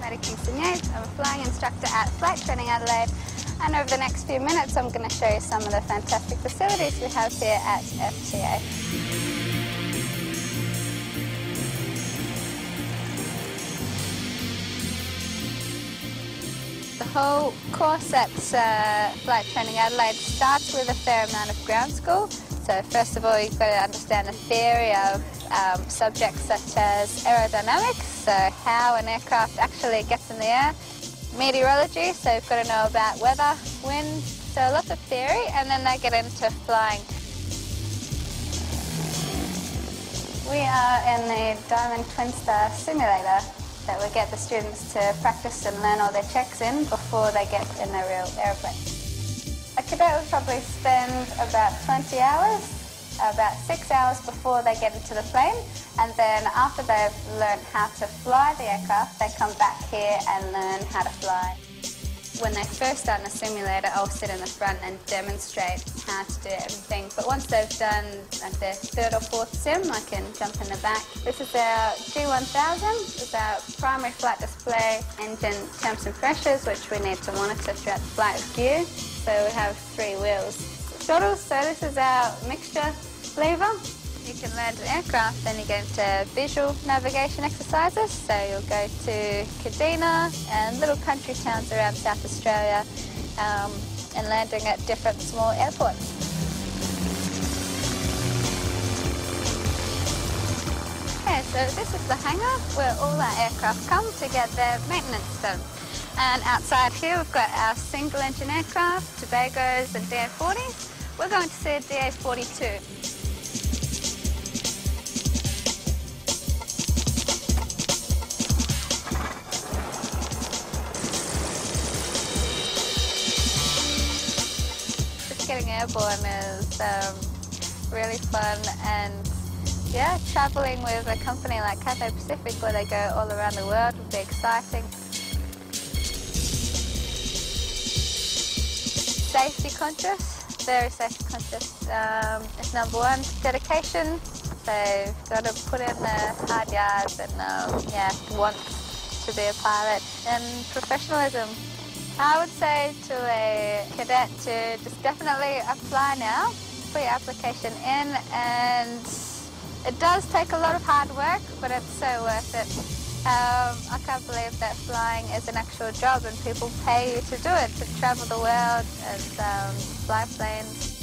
Maddie Kingston-Yates. I'm a flying instructor at Flight Training Adelaide, and over the next few minutes I'm going to show you some of the fantastic facilities we have here at FTA. The whole course at Flight Training Adelaide starts with a fair amount of ground school. So first of all, you've got to understand the theory of subjects such as aerodynamics, so how an aircraft actually gets in the air, meteorology, so you've got to know about weather, wind, so lots of theory, and then they get into flying. We are in the Diamond Twin Star simulator that we get the students to practice and learn all their checks in before they get in their real aeroplane. A cadet will probably spend about 20 hours, about 6 hours before they get into the plane, and then after they've learned how to fly the aircraft, they come back here and learn how to fly. When they first start in a simulator, I'll sit in the front and demonstrate how to do everything. But once they've done like their third or fourth sim, I can jump in the back. This is our G1000. It's our primary flight display, engine temps and pressures, which we need to monitor throughout the flight with gear. So we have 3 wheels. Shuttles, so this is our mixture lever. You can land an aircraft, then you get into visual navigation exercises. So you'll go to Kadina and little country towns around South Australia and landing at different small airports. Okay, so this is the hangar where all our aircraft come to get their maintenance done. And outside here we've got our single engine aircraft, Tobagos and DA-40s. We're going to see a DA-42. Getting airborne is really fun, and yeah, travelling with a company like Cathay Pacific where they go all around the world would be exciting. Safety conscious, very safety conscious. It's number one, dedication. So you've got to put in the hard yards and yeah, want to be a pilot, and professionalism. I would say to a cadet to just definitely apply now, put your application in, and it does take a lot of hard work, but it's so worth it. I can't believe that flying is an actual job and people pay you to do it, to travel the world and fly planes.